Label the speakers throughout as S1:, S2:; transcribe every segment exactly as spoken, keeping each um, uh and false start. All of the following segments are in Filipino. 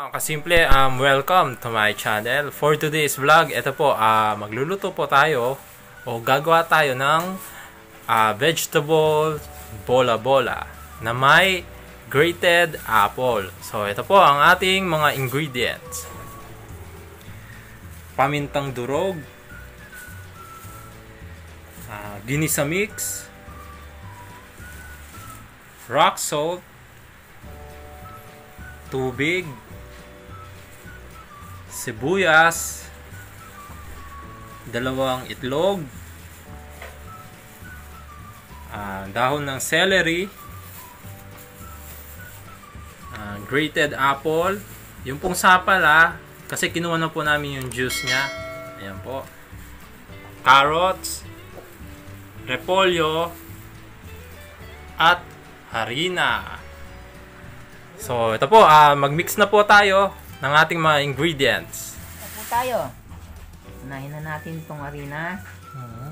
S1: Mga kasimple, um, welcome to my channel. For today's vlog, ito po, uh, magluluto po tayo o gagawa tayo ng uh, vegetable bola bola na may grated apple. So, ito po ang ating mga ingredients. Pamintang durog, uh, Ginisa mix, rock salt, tubig, sibuyas, dalawang itlog, uh, dahon ng celery, uh, grated apple, yung pong sapal ah, kasi kinuha na po namin yung juice nya, ayan po, carrots, repolyo, at harina. So, ito po, uh, mag-mix na po tayo ng ating mga ingredients.
S2: Ito po tayo. Unahin na natin itong harina.
S1: Uh-huh.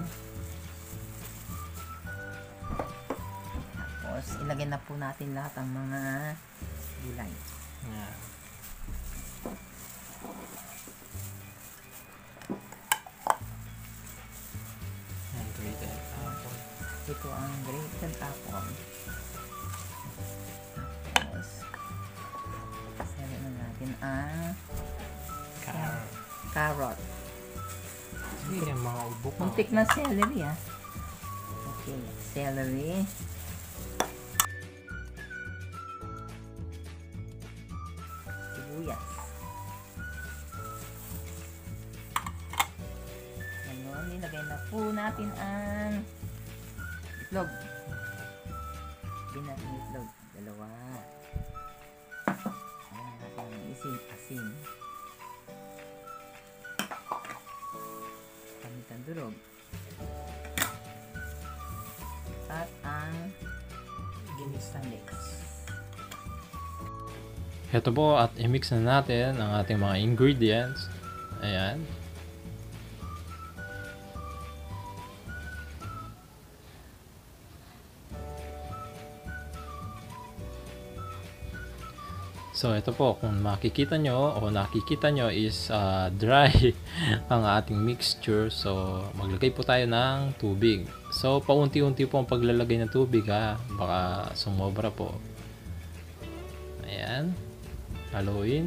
S2: Tapos, ilagay na po natin lahat ang mga gulay.
S1: Yeah. And grated apple.
S2: Ito ang grated apple. ang
S1: carrot.
S2: carrot.
S1: Sige, mga ubo ko.
S2: Muntik na celery ah. Okay, celery. Sibuyas. Ngayon, nilagay na po natin ang itlog. Binating itlog. Dalawa. Asin, asin. Pamintang durog. At ang ginisa mix.
S1: Ito po, at i-mix na natin ang ating mga ingredients. Ayan. So, ito po, kung makikita nyo o nakikita nyo is uh, dry ang ating mixture. So, maglagay po tayo ng tubig. So, paunti-unti po ang paglalagay ng tubig ha. Baka sumobra po. Ayan. Haluin.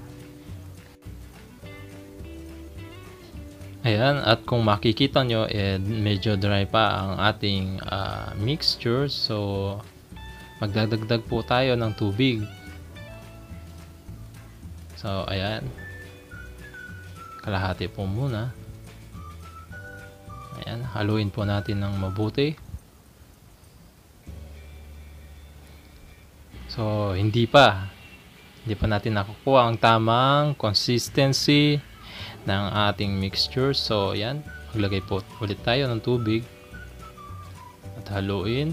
S1: Ayan. At kung makikita nyo, eh, medyo dry pa ang ating uh, mixture. So, magdadagdag po tayo ng tubig. So, ayan. Kalahati po muna. Ayan. Haluin po natin ng mabuti. So, hindi pa. Hindi pa natin nakukuha ang tamang consistency ng ating mixture. So, ayan. Maglagay po ulit tayo ng tubig. At haluin.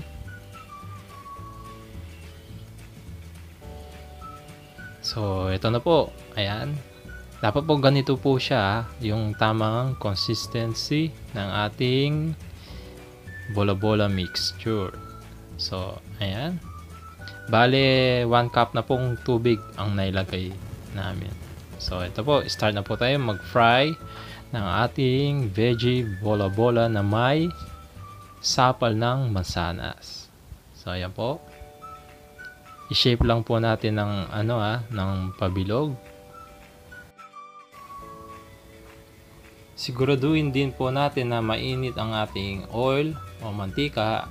S1: So, ito na po. Ayan. Dapat po ganito po siya, yung tamang consistency ng ating bola-bola mixture. So, ayan. Bale, one cup na pong tubig ang nailagay namin. So, ito po. Start na po tayo mag-fry ng ating veggie bola bola na may sapal ng mansanas. So, ayan po. I-shape lang po natin ng ano ah, ng pabilog. Siguraduhin din po natin na mainit ang ating oil o mantika.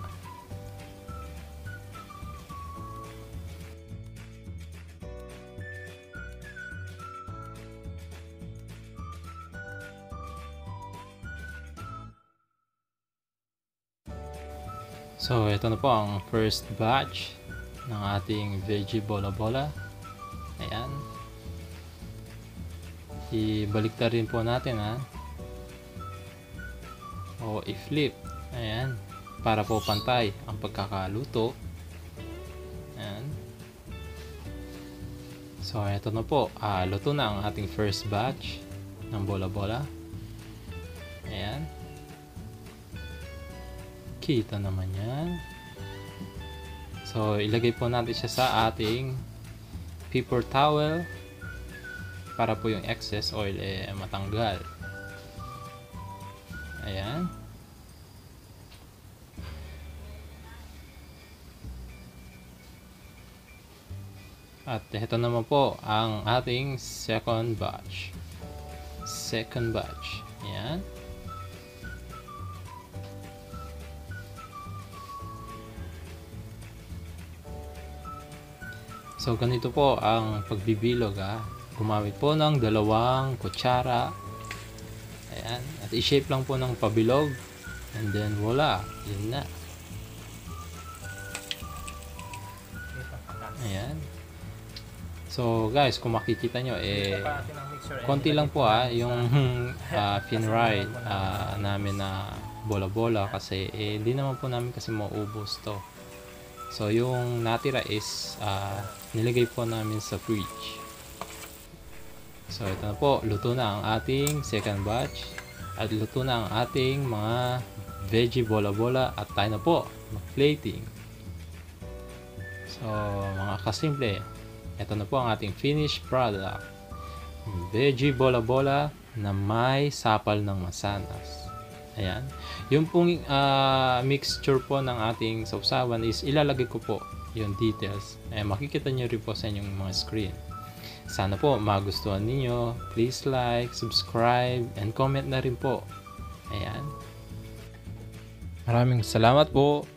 S1: So, ito na po ang first batch ng ating veggie bola bola. Ayan. Ibalik na rin po natin ha. O i-flip. Ayan. Para po pantay ang pagkakaluto. Ayan. So, ito na po. Ah, luto na ang ating first batch ng bola bola. Ayan. Kita naman yan. So, ilagay po natin siya sa ating paper towel para po yung excess oil eh matanggal. Ayan. At ito naman po ang ating second batch. Second batch. Ayan. So ganito po ang pagbibilog ha. Gumamit po ng dalawang kutsara. Ayan. At i-shape lang po ng pabilog. And then voila. Yun na. Ayan. So guys, kung makikita nyo eh konti lang po ah yung uh, finride uh, namin na bola-bola kasi eh hindi naman po namin kasi maubos to. So yung natira is uh, nilagay po namin sa fridge. So ito na po, luto na ang ating second batch at luto na ang ating mga veggie bola-bola at tayo na po mag-plating. So mga kasimple, ito na po ang ating finished product. Veggie Bola Bola na may sapal ng mansanas. Ayan. Yung pong uh, mixture po ng ating sausawan is ilalagay ko po yung details. Eh, makikita nyo rin po sa inyong mga screen. Sana po magustuhan ninyo. Please like, subscribe, and comment na rin po. Ayan. Maraming salamat po.